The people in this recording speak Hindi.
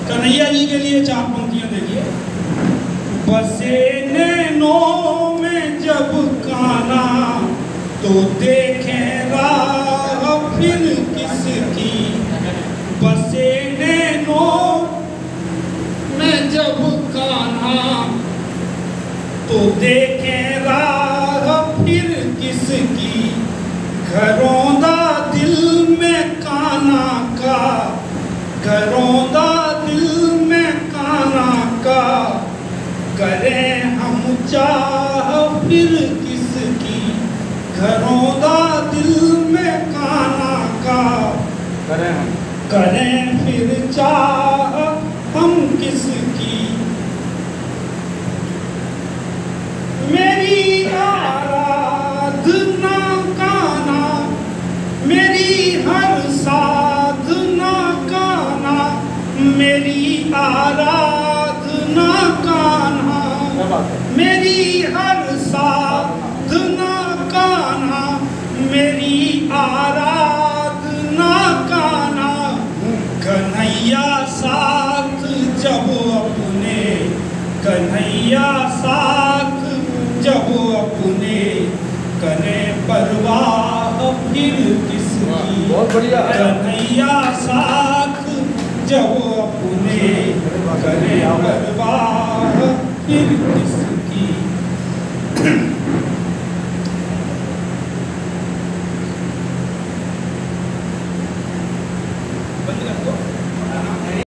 कन्हैया जी के लिए 4 पंक्तियां देखिए। बसे नैनों में जब काना तो देखे राह फिर किसकी। बसे नैनों में जब काना तो देखे राह फिर किसकी। घरौंदा दिल में काना का, घरौंदा दिल में काना का, करें हम चाह फिर किसकी। घरौंदा दिल में काना का, करें फिर चाह हम किसकी। मेरी आराधना काना, मेरी हर साधना काना, मेरी आराधना कान्हा, मेरी हर साधना कान्हा, मेरी आराधना कान्हा। कन्हैया साथ जब अपने, कन्हैया साथ जब अपने, करें परवाह फिर किसकी। बहुत बढ़िया। कन्हैया साथ जब अपने, करें परवाह फिर किसकी।